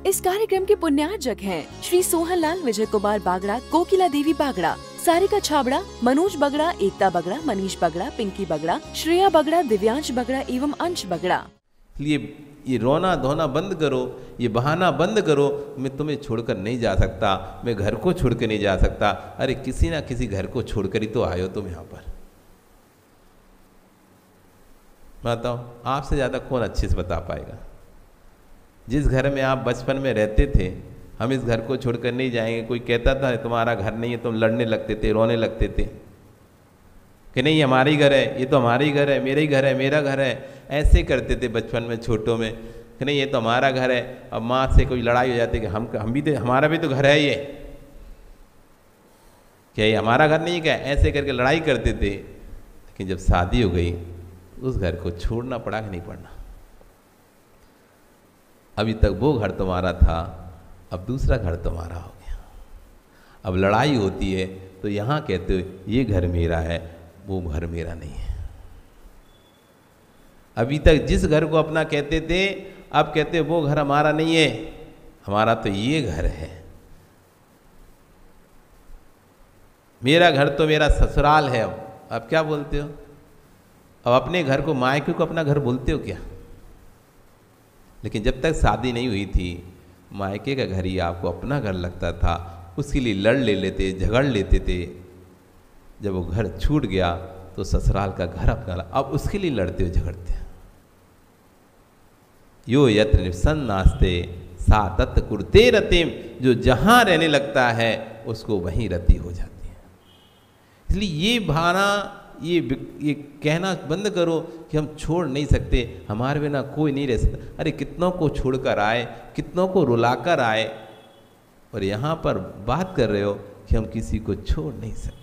इस कार्यक्रम के पुण्यार्जक हैं श्री सोहनलाल विजय कुमार बागड़ा, कोकिला देवी बागड़ा, सारिका छाबड़ा, मनोज बगड़ा, एकता बगड़ा, मनीष बगड़ा, पिंकी बगड़ा, श्रेया बगड़ा, दिव्यांश बगड़ा एवं अंश बगड़ा। ये रोना धोना बंद करो, ये बहाना बंद करो। मैं तुम्हें छोड़कर नहीं जा सकता, मैं घर को छोड़कर नहीं जा सकता। अरे किसी ना किसी घर को छोड़कर ही तो आए हो तुम यहाँ पर। बताओ, आपसे ज़्यादा कौन अच्छे से बता पाएगा। जिस घर में आप बचपन में रहते थे, हम इस घर को छोड़कर नहीं जाएंगे। कोई कहता था तुम्हारा घर नहीं है, तुम लड़ने लगते थे, रोने लगते थे कि नहीं हमारा ही घर है, ये तो हमारा ही घर है, मेरा ही घर है, मेरा घर है। ऐसे करते थे बचपन में छोटों में कि नहीं ये तो हमारा घर है। अब माँ से कोई लड़ाई हो जाती कि हम भी तो, हमारा भी तो घर है ये, क्या ये हमारा घर नहीं क्या? ऐसे करके लड़ाई करते थे। लेकिन जब शादी हो गई, उस घर को छोड़ना पड़ा कि नहीं पड़ना? अभी तक वो घर तुम्हारा था, अब दूसरा घर तुम्हारा हो गया। अब लड़ाई होती है तो यहाँ कहते हो ये घर मेरा है, वो घर मेरा नहीं है। अभी तक जिस घर को अपना कहते थे, अब कहते वो घर हमारा नहीं है, हमारा तो ये घर है। मेरा घर तो मेरा ससुराल है। अब क्या बोलते हो? अब अपने घर को, मायके को अपना घर बोलते हो क्या? लेकिन जब तक शादी नहीं हुई थी, मायके का घर ही आपको अपना घर लगता था। उसके लिए लड़ लेते, झगड़ लेते थे। जब वो घर छूट गया तो ससुराल का घर अपना, अब उसके लिए लड़ते हो, झगड़ते हो। यो यत्र निवसन नास्ते सा तत् कुरुते रतिम, जो जहाँ रहने लगता है उसको वहीं रति हो जाती है। इसलिए ये भावना, ये कहना बंद करो कि हम छोड़ नहीं सकते, हमारे बिना कोई नहीं रह सकता। अरे कितनों को छोड़कर आए, कितनों को रुलाकर आए, और यहाँ पर बात कर रहे हो कि हम किसी को छोड़ नहीं सकते।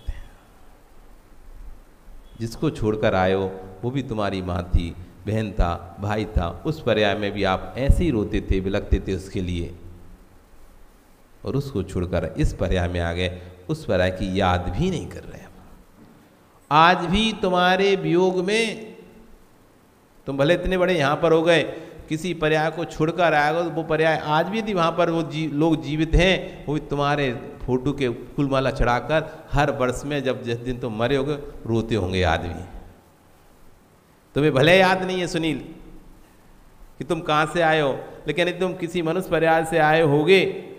जिसको छोड़कर आए हो वो भी तुम्हारी माँ थी, बहन था, भाई था। उस पर्याय में भी आप ऐसे ही रोते थे, बिलखते थे उसके लिए, और उसको छोड़कर इस पर्याय में आ गए, उस पर्याय की याद भी नहीं कर रहे। आज भी तुम्हारे वियोग में, तुम भले इतने बड़े यहाँ पर हो गए, किसी पर्याय को छोड़कर आएगा तो वो पर्याय आज भी यदि वहाँ पर वो लोग जीवित हैं, वो तुम्हारे फोटो के फूलमाला चढ़ाकर हर वर्ष में जब जिस दिन तुम मरे होगे रोते होंगे आदमी। तुम्हें भले याद नहीं है सुनील कि तुम कहाँ से आए हो, लेकिन यदि तुम किसी मनुष्य पर्याय से आए होगे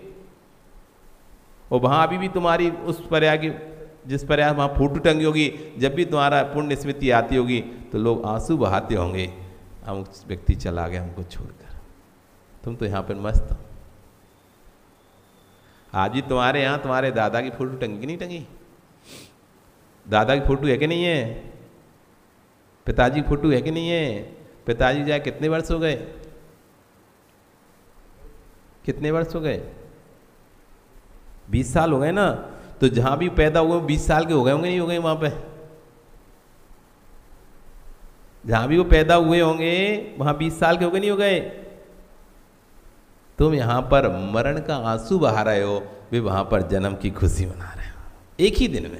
और वहाँ अभी भी तुम्हारी उस पर्याय की, जिस पर्याय वहाँ फोटो टंगी होगी, जब भी तुम्हारा पुण्य स्मृति आती होगी तो लोग आंसू बहाते होंगे, हम उस व्यक्ति चला गया हमको छोड़कर। तुम तो यहाँ पर मस्त हो। आज भी तुम्हारे यहाँ तुम्हारे दादा की फोटो टंगी कि नहीं टंगी? दादा की फोटो है कि नहीं है? पिताजी की फोटो है कि नहीं है? पिताजी जाए कितने वर्ष हो गए? कितने वर्ष हो गए? 20 साल हो गए ना। तो जहां भी पैदा हुए 20 साल के हो गए होंगे, नहीं हो गए? वहां पे जहां भी वो पैदा हुए होंगे वहां 20 साल के हो गए, नहीं हो गए? तुम यहां पर मरण का आंसू बहा रहे हो, वे वहां पर जन्म की खुशी मना रहे हो। एक ही दिन में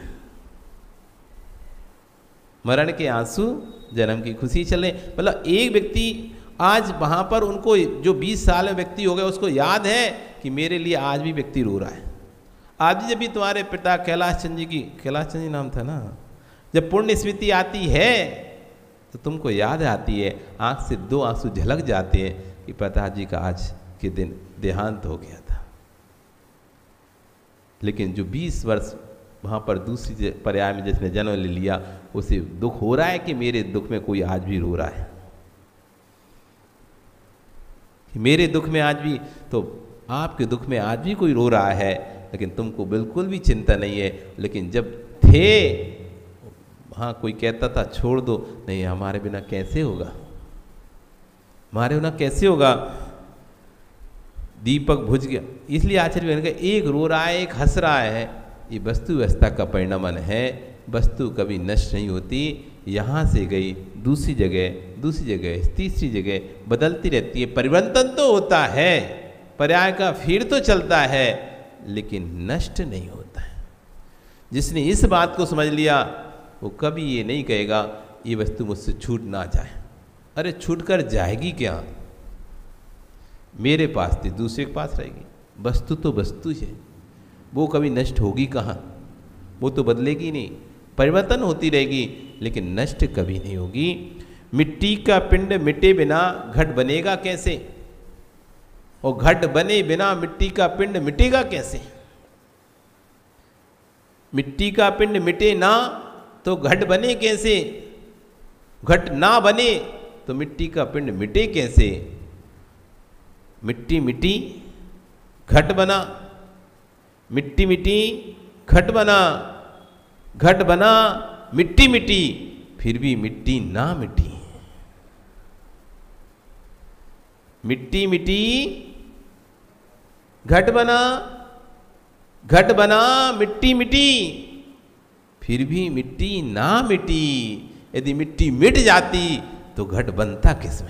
मरण के आंसू, जन्म की खुशी चले। मतलब एक व्यक्ति आज वहां पर, उनको जो 20 साल में व्यक्ति हो गया उसको याद है कि मेरे लिए आज भी व्यक्ति रो रहा है। आज जब भी तुम्हारे पिता कैलाश चंद जी की, कैलाश चंद जी नाम था ना, जब पुण्य स्मृति आती है तो तुमको याद आती है, आंख से 2 आंसू झलक जाते हैं कि पिताजी का आज के दिन देहांत हो गया था। लेकिन जो 20 वर्ष वहाँ पर दूसरी पर्याय में जिसने जन्म ले लिया, उसे दुख हो रहा है कि मेरे दुख में कोई आज भी रो रहा है, कि मेरे दुख में आज भी, तो आपके दुख में आज भी कोई रो रहा है, लेकिन तुमको बिल्कुल भी चिंता नहीं है। लेकिन जब थे वहाँ कोई कहता था छोड़ दो, नहीं हमारे बिना कैसे होगा, हमारे बिना कैसे होगा। दीपक बुझ गया, इसलिए आचार्य ने कहा एक रो रहा है एक हंस रहा है, ये वस्तु व्यवस्था का परिणामन है। वस्तु कभी नष्ट नहीं होती, यहाँ से गई दूसरी जगह तीसरी जगह बदलती रहती है। परिवर्तन तो होता है, पर्याय का फिर तो चलता है, लेकिन नष्ट नहीं होता है। जिसने इस बात को समझ लिया वो कभी ये नहीं कहेगा ये वस्तु मुझसे छूट ना जाए। अरे छूट कर जाएगी क्या? मेरे पास थी दूसरे के पास रहेगी। वस्तु तो वस्तु है, वो कभी नष्ट होगी कहाँ, वो तो बदलेगी नहीं, परिवर्तन होती रहेगी लेकिन नष्ट कभी नहीं होगी। मिट्टी का पिंड मिटे बिना घट बनेगा कैसे, और घट बने बिना मिट्टी का पिंड मिटेगा कैसे। मिट्टी का पिंड मिटे ना तो घट बने कैसे, घट ना बने तो मिट्टी का पिंड मिटे कैसे। मिट्टी मिट्टी घट बना, मिट्टी मिट्टी घट बना, घट बना मिट्टी मिट्टी, फिर भी मिट्टी ना मिटी। मिट्टी मिट्टी घट बना, घट बना मिट्टी मिट्टी, फिर भी मिट्टी ना मिटी। यदि मिट्टी मिट जाती तो घट बनता किसमें।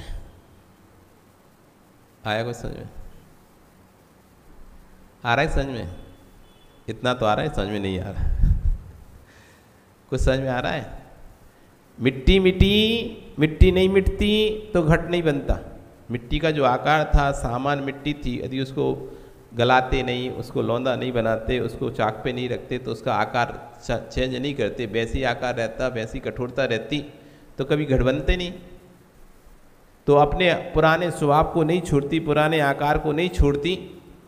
आया कुछ समझ में? आ रहा है समझ में? इतना तो आ रहा है, समझ में नहीं आ रहा। कुछ समझ में आ रहा है? मिट्टी मिट्टी, मिट्टी नहीं मिटती तो घट नहीं बनता। मिट्टी का जो आकार था, सामान मिट्टी थी, यदि उसको गलाते नहीं, उसको लौंदा नहीं बनाते, उसको चाक पे नहीं रखते तो उसका आकार चेंज नहीं करते, वैसी आकार रहता, वैसी कठोरता रहती, तो कभी घट बनते नहीं। तो अपने पुराने स्वभाव को नहीं छोड़ती, पुराने आकार को नहीं छोड़ती,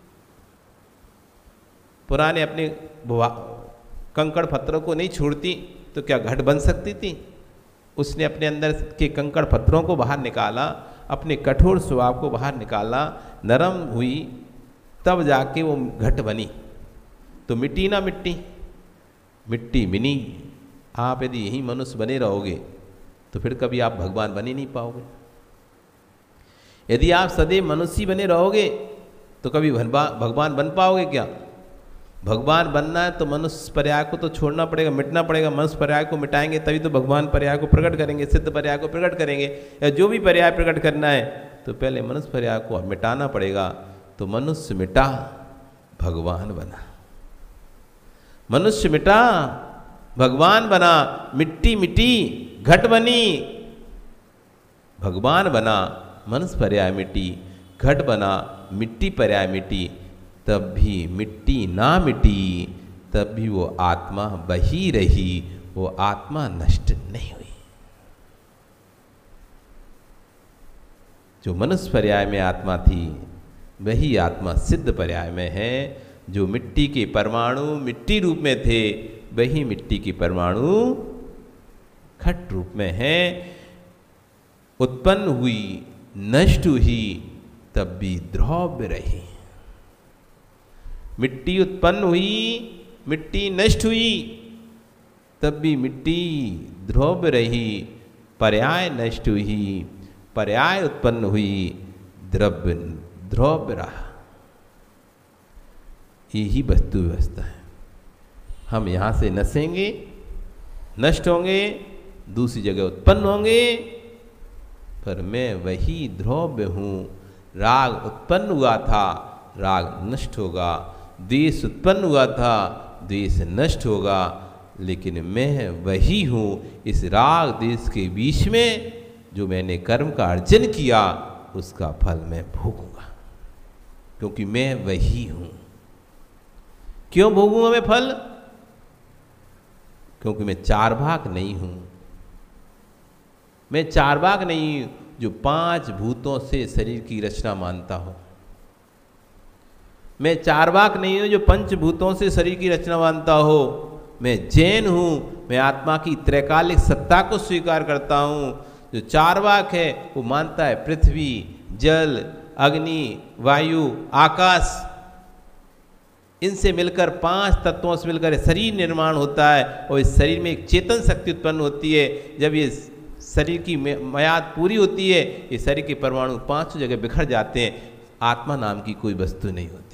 पुराने अपने कंकड़ पत्थरों को नहीं छोड़ती, तो क्या घट बन सकती थी? उसने अपने अंदर के कंकड़ पत्थरों को बाहर निकाला, अपने कठोर स्वभाव को बाहर निकाला, नरम हुई, तब जाके वो घट बनी। तो मिट्टी ना मिट्टी, मिट्टी मिनी। आप यदि यही मनुष्य बने रहोगे तो फिर कभी आप भगवान बन ही नहीं पाओगे। यदि आप सदैव मनुष्य बने रहोगे तो कभी भगवान बन पाओगे क्या? भगवान बनना है तो मनुष्य पर्याय को तो छोड़ना पड़ेगा, मिटना पड़ेगा। मनुष्य पर्याय को मिटाएंगे तभी तो भगवान पर्याय को प्रकट करेंगे, सिद्ध पर्याय को प्रकट करेंगे। या जो भी पर्याय प्रकट करना है तो पहले मनुष्य पर्याय को मिटाना पड़ेगा। तो मनुष्य मिटा, भगवान बना। मनुष्य मिटा, भगवान बना। मिट्टी मिटी, घट बनी, भगवान बना। मनुष्य पर्याय मिटी, घट बना, मिट्टी पर्याय मिटी, तब भी मिट्टी ना मिटी, तब भी वो आत्मा वही रही, वो आत्मा नष्ट नहीं हुई। जो मनुष्य पर्याय में आत्मा थी वही आत्मा सिद्ध पर्याय में है। जो मिट्टी के परमाणु मिट्टी रूप में थे वही मिट्टी के परमाणु घट रूप में है। उत्पन्न हुई, नष्ट हुई, तब भी द्रव्य रही। मिट्टी उत्पन्न हुई, मिट्टी नष्ट हुई, तब भी मिट्टी द्रव्य रही। पर्याय नष्ट हुई, पर्याय उत्पन्न हुई, द्रव्य रहा। यही वस्तु व्यवस्था है। हम यहाँ से नसेंगे, नष्ट होंगे, दूसरी जगह उत्पन्न होंगे, पर मैं वही द्रव्य हूँ। राग उत्पन्न हुआ था, राग नष्ट होगा। द्वेष उत्पन्न हुआ था, द्वेष नष्ट होगा, लेकिन मैं वही हूँ। इस राग द्वेष के बीच में जो मैंने कर्म का अर्जन किया उसका फल मैं भोगूंगा, क्योंकि मैं वही हूँ। क्यों भोगूंगा मैं फल? क्योंकि मैं चार भाग नहीं हूँ। मैं चार भाग नहीं हूँ जो पांच भूतों से शरीर की रचना मानता हूँ। मैं चार भाग नहीं हूँ जो पंचभूतों से शरीर की रचना मानता हो। मैं जैन हूँ, मैं आत्मा की त्रैकालिक सत्ता को स्वीकार करता हूँ। जो चार वाक है वो मानता है पृथ्वी, जल, अग्नि, वायु, आकाश, इनसे मिलकर पांच तत्वों से मिलकर शरीर निर्माण होता है और इस शरीर में एक चेतन शक्ति उत्पन्न होती है। जब ये शरीर की मियाद पूरी होती है, ये शरीर के परमाणु पांचों जगह बिखर जाते हैं। आत्मा नाम की कोई वस्तु नहीं होती।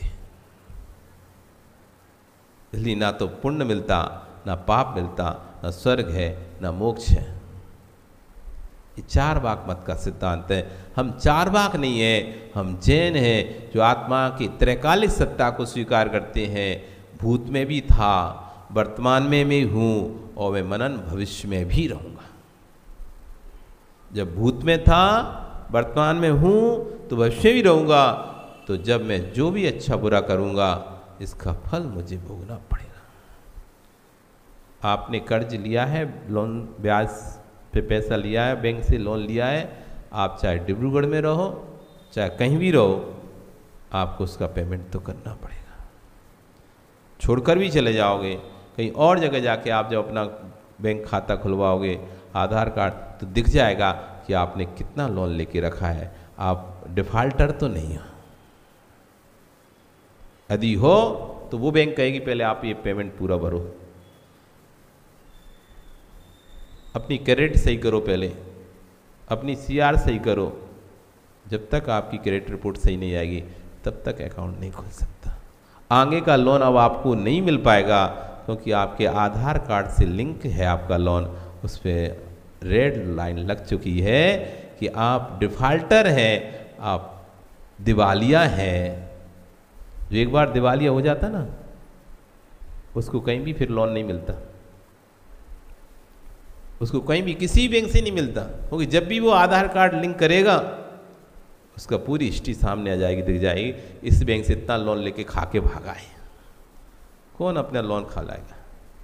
इसलिए ना तो पुण्य मिलता, ना पाप मिलता, ना स्वर्ग है, ना मोक्ष है। ये चार वाक मत का सिद्धांत है। हम चार वाक नहीं है, हम जैन हैं जो आत्मा की त्रैकालिक सत्ता को स्वीकार करते हैं। भूत में भी था, वर्तमान में भी हूँ और मैं मनन भविष्य में भी रहूँगा। जब भूत में था, वर्तमान में हूँ तो भविष्य भी रहूँगा तो जब मैं जो भी अच्छा बुरा करूँगा इसका फल मुझे भोगना पड़ेगा। आपने कर्ज लिया है, लोन ब्याज पे पैसा लिया है, बैंक से लोन लिया है, आप चाहे डिब्रूगढ़ में रहो चाहे कहीं भी रहो, आपको उसका पेमेंट तो करना पड़ेगा। छोड़कर भी चले जाओगे कहीं और जगह जाके, आप जब अपना बैंक खाता खुलवाओगे आधार कार्ड, तो दिख जाएगा कि आपने कितना लोन लेके रखा है। आप डिफाल्टर तो नहीं हो। यदि हो तो वो बैंक कहेगी पहले आप ये पेमेंट पूरा भरो, अपनी क्रेडिट सही करो, पहले अपनी CR सही करो। जब तक आपकी क्रेडिट रिपोर्ट सही नहीं आएगी तब तक अकाउंट नहीं खुल सकता। आगे का लोन अब आपको नहीं मिल पाएगा क्योंकि आपके आधार कार्ड से लिंक है आपका लोन, उस पर रेड लाइन लग चुकी है कि आप डिफाल्टर हैं, आप दिवालिया हैं। जो एक बार दिवालिया हो जाता ना, उसको कहीं भी फिर लोन नहीं मिलता, उसको कहीं भी किसी बैंक से नहीं मिलता, क्योंकि जब भी वो आधार कार्ड लिंक करेगा उसका पूरी हिस्ट्री सामने आ जाएगी, दिख जाएगी इस बैंक से इतना लोन लेके खा के भागा है। कौन अपना लोन खा लाएगा?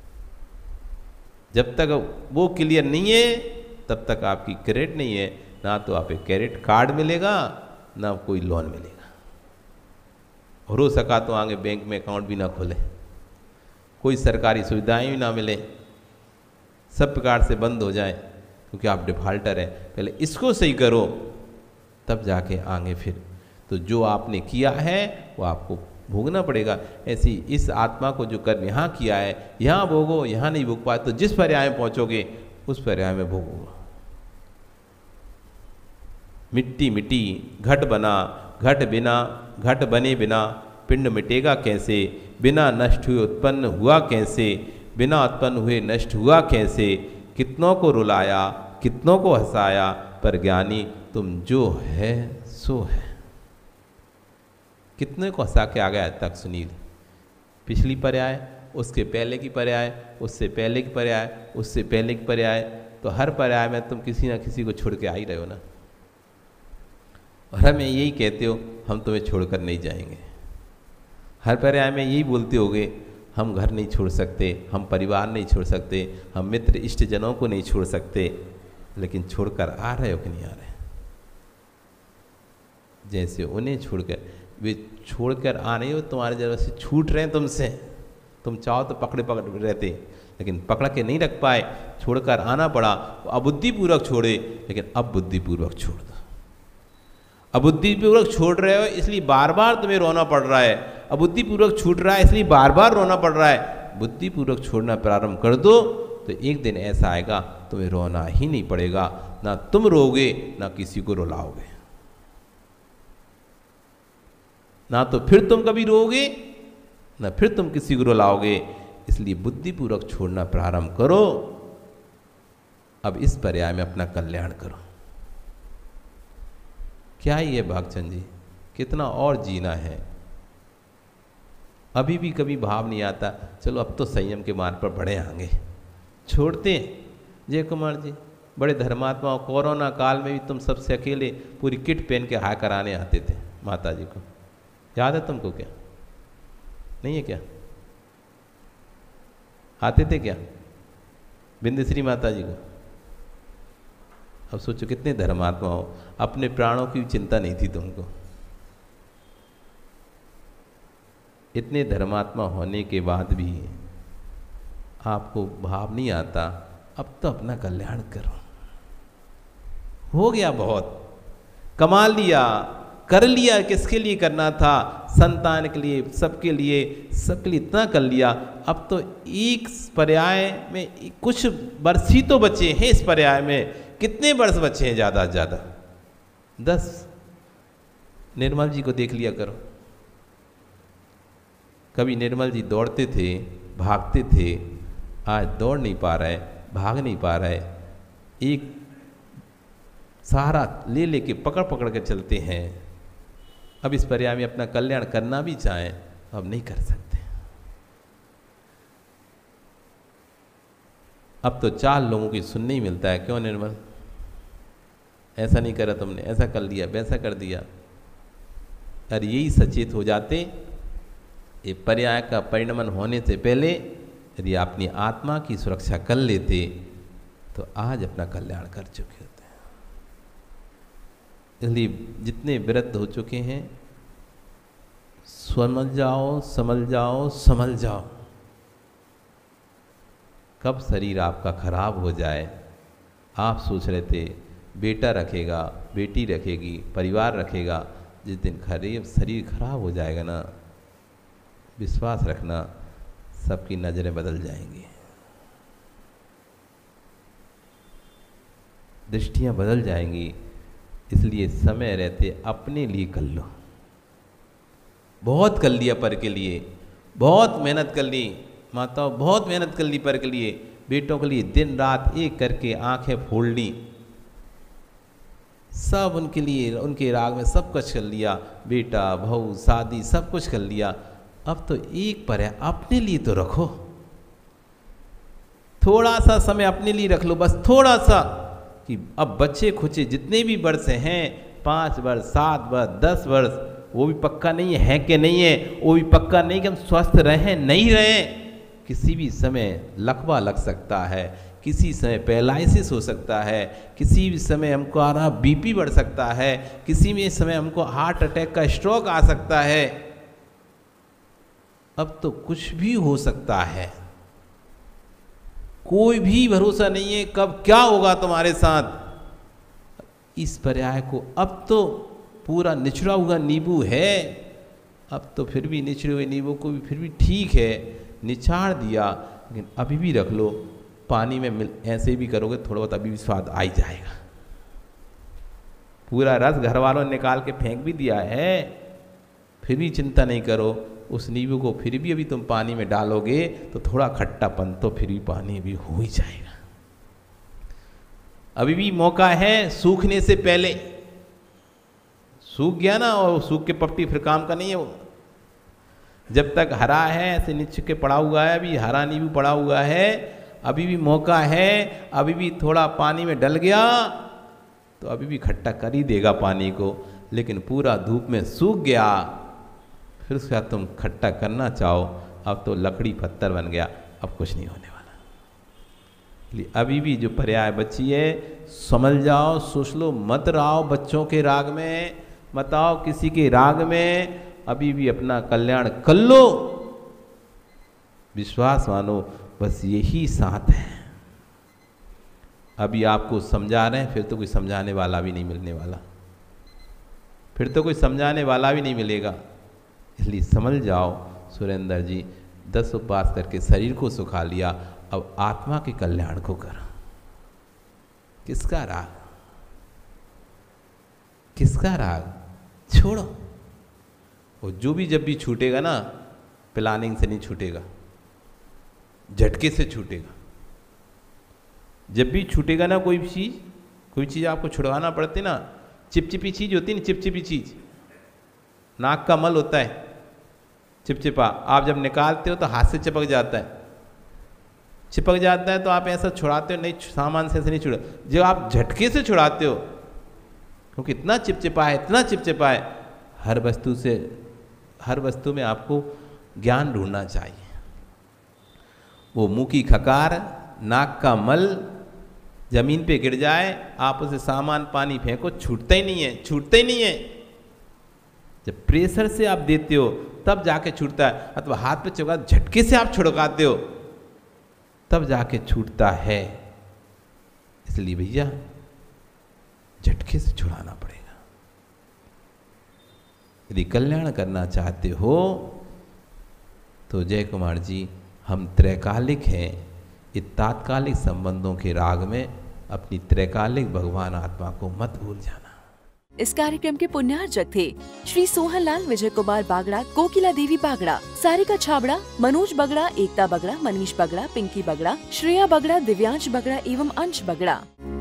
जब तक वो क्लियर नहीं है तब तक आपकी क्रेडिट नहीं है, ना तो आप एक क्रेडिट कार्ड मिलेगा ना कोई लोन मिलेगा। और हो सका तो आगे बैंक में अकाउंट भी ना खोले, कोई सरकारी सुविधाएं भी ना मिले, सब प्रकार से बंद हो जाए क्योंकि आप डिफाल्टर हैं। पहले इसको सही करो तब जाके आगे फिर तो जो आपने किया है वो आपको भोगना पड़ेगा। ऐसी इस आत्मा को जो कर्म यहाँ किया है यहाँ भोगो, यहाँ नहीं भोग पाए तो जिस पर्याय में पहुँचोगे उस पर्याय में भोगोगे। मिट्टी मिट्टी घट बना, घट बिना घट बने बिना पिंड मिटेगा कैसे, बिना नष्ट हुए उत्पन्न हुआ कैसे, बिना उत्पन्न हुए नष्ट हुआ कैसे। कितनों को रुलाया कितनों को हंसाया, पर ज्ञानी तुम जो है सो है। कितने को हंसा के आ गया तक सुनील, पिछली पर्याय, उसके पहले की पर्याय, उससे पहले की पर्याय, उससे पहले की पर्याय, तो हर पर्याय में तुम किसी ना किसी को छोड़ के आ ही रहे हो ना। और हमें यही कहते हो हम तुम्हें छोड़कर नहीं जाएंगे। हर पर्याय में यही बोलते होगे हम घर नहीं छोड़ सकते, हम परिवार नहीं छोड़ सकते, हम मित्र इष्ट जनों को नहीं छोड़ सकते, लेकिन छोड़कर आ रहे हो कि नहीं आ रहे? जैसे उन्हें छोड़कर, वे छोड़कर आ रहे हो, तुम्हारे जगह से छूट रहे हैं तुमसे। तुम चाहो तो पकड़े पकड़ रहते, लेकिन पकड़ के नहीं रख पाए, छोड़कर आना पड़ा। अबुद्धिपूर्वक छोड़े, लेकिन अब बुद्धिपूर्वक छोड़ दो। अबुद्धिपूर्वक छोड़ रहे हो इसलिए बार बार तुम्हें रोना पड़ रहा है, अबुद्धिपूर्वक छूट रहा है इसलिए बार बार रोना पड़ रहा है। बुद्धिपूर्वक छोड़ना प्रारंभ कर दो तो एक दिन ऐसा आएगा तुम्हें रोना ही नहीं पड़ेगा, ना तुम रोगे ना किसी को रुलाओगे, ना तो फिर तुम कभी रोगे ना फिर तुम किसी को रुलाओगे। इसलिए बुद्धिपूर्वक छोड़ना प्रारंभ करो। अब इस पर्याय में अपना कल्याण करो। क्या ही है भागचंद जी, कितना और जीना है। अभी भी कभी भाव नहीं आता चलो अब तो संयम के मार्ग पर बढ़े आगे, छोड़ते हैं। जय कुमार जी बड़े धर्मात्मा, कोरोना काल में भी तुम सबसे अकेले पूरी किट पहन के हाय कराने आते थे माता जी को, याद है तुमको? क्या नहीं है? क्या आते थे क्या बिंदश्री माता जी को? अब सोचो कितने धर्मात्मा हो, अपने प्राणों की चिंता नहीं थी तुमको। इतने धर्मात्मा होने के बाद भी आपको भाव नहीं आता अब तो अपना कल्याण करो। हो गया, बहुत कमा लिया, कर लिया, किसके लिए करना था? संतान के लिए, सबके लिए, सबके लिए इतना कर लिया। अब तो एक पर्याय में कुछ वर्ष ही तो बचे हैं। इस पर्याय में कितने वर्ष बचे हैं? ज़्यादा से ज़्यादा 10। निर्मल जी को देख लिया करो, कभी निर्मल जी दौड़ते थे, भागते थे, आज दौड़ नहीं पा रहे, भाग नहीं पा रहे, एक सहारा ले लेके पकड़ पकड़ कर चलते हैं। अब इस पर्याय में अपना कल्याण करना भी चाहें अब नहीं कर सकते। अब तो 4 लोगों की सुनने ही मिलता है, क्यों निर्मल ऐसा नहीं करा तुमने, ऐसा कर लिया, वैसा कर दिया। और यही सचेत हो जाते, ये पर्याय का परिणमन होने से पहले यदि अपनी आत्मा की सुरक्षा कर लेते तो आज अपना कल्याण कर चुके होते हैं। इसलिए जितने वृद्ध हो चुके हैं, समझ जाओ, समझ जाओ, समझ जाओ। कब शरीर आपका खराब हो जाए, आप सोच रहे थे बेटा रखेगा, बेटी रखेगी, परिवार रखेगा, जिस दिन शरीर खराब हो जाएगा ना, विश्वास रखना सबकी नज़रें बदल जाएंगी, दृष्टियां बदल जाएंगी। इसलिए समय रहते अपने लिए कर लो। बहुत कर लिया पर के लिए, बहुत मेहनत कर ली माताओं, बहुत मेहनत कर ली पर के लिए, बेटों के लिए दिन रात एक करके आंखें फोड़ ली, सब उनके लिए, उनके राग में सब कुछ कर लिया, बेटा बहू शादी सब कुछ कर लिया। अब तो एक पर है, अपने लिए तो रखो, थोड़ा सा समय अपने लिए रख लो, बस थोड़ा सा। कि अब बच्चे खुचे जितने भी वर्ष हैं, 5 वर्ष 7 वर्ष 10 वर्ष, वो भी पक्का नहीं है कि नहीं है, वो भी पक्का नहीं कि हम स्वस्थ रहें नहीं रहें। किसी भी समय लकवा लग सकता है, किसी समय पैरालिसिस हो सकता है, किसी भी समय हमको आना बीपी बढ़ सकता है, किसी भी समय हमको हार्ट अटैक का स्ट्रोक आ सकता है। अब तो कुछ भी हो सकता है, कोई भी भरोसा नहीं है कब क्या होगा तुम्हारे साथ। इस पर्याय को अब तो पूरा निचड़ा हुआ नींबू है, अब तो फिर भी निचड़े हुए नींबू को भी फिर भी ठीक है, निचाड़ दिया, लेकिन अभी भी रख लो, पानी में ऐसे भी करोगे थोड़ा बहुत अभी भी स्वाद आ ही जाएगा। पूरा रस घर वालों ने निकाल के फेंक भी दिया है, फिर भी चिंता नहीं करो, उस नींबू को फिर भी अभी तुम पानी में डालोगे तो थोड़ा खट्टापन तो फिर भी पानी भी हो ही जाएगा। अभी भी मौका है, सूखने से पहले। सूख गया ना, और सूख के पपटी फिर काम का नहीं है वो। जब तक हरा है, ऐसे नीचे के पड़ा हुआ है, अभी हरा नींबू पड़ा हुआ है, अभी भी मौका है। अभी भी थोड़ा पानी में डल गया तो अभी भी खट्टा कर ही देगा पानी को, लेकिन पूरा धूप में सूख गया, फिर उसके बाद तुम खट्टा करना चाहो, अब तो लकड़ी पत्थर बन गया, अब कुछ नहीं होने वाला। इसलिए अभी भी जो पर्याय बची है, समझ जाओ, सोच लो, मत रहो बच्चों के राग में, मत आओ किसी के राग में, अभी भी अपना कल्याण कर लो, विश्वास मानो, बस यही साथ है। अभी आपको समझा रहे हैं, फिर तो कोई समझाने वाला भी नहीं मिलने वाला, फिर तो कोई समझाने वाला भी नहीं मिलेगा। इसलिए समझ जाओ, सुरेंद्र जी 10 उपवास करके शरीर को सुखा लिया, अब आत्मा के कल्याण को करो। किसका राग, किसका राग छोड़ो। वो जो भी जब भी छूटेगा ना, प्लानिंग से नहीं छूटेगा, झटके से छूटेगा। जब भी छूटेगा ना कोई चीज़ आपको छुड़वाना पड़ती ना, चिपचिपी चीज़ होती है ना, चिपचिपी चीज़, नाक का मल होता है चिपचिपा, आप जब निकालते हो तो हाथ से चिपक जाता है, तो आप ऐसा छुड़ाते हो नहीं, सामान से ऐसे नहीं छुड़ा, जब आप झटके से छुड़ाते हो, क्योंकि इतना चिपचिपा है, हर वस्तु में आपको ज्ञान ढूंढना चाहिए। वो मुंह की खकार, नाक का मल जमीन पे गिर जाए, आप उसे सामान पानी फेंको, छूटता ही नहीं है। जब प्रेशर से आप देते हो तब जाके छूटता है, अथवा हाथ पे चुका झटके से आप छुड़काते हो तब जाके छूटता है। इसलिए भैया झटके से छुड़ाना पड़ेगा। यदि कल्याण करना चाहते हो तो जय कुमार जी, हम त्रैकालिक हैं, ये तात्कालिक संबंधों के राग में अपनी त्रैकालिक भगवान आत्मा को मत भूल जाना। इस कार्यक्रम के पुण्यार्चक थे श्री सोहनलाल विजय कुमार बागड़ा, कोकिला देवी बागड़ा, सारिका छाबड़ा, मनोज बगड़ा, एकता बगड़ा, मनीष बगड़ा, पिंकी बगड़ा, श्रेया बगड़ा, दिव्यांश बगड़ा एवं अंश बगड़ा।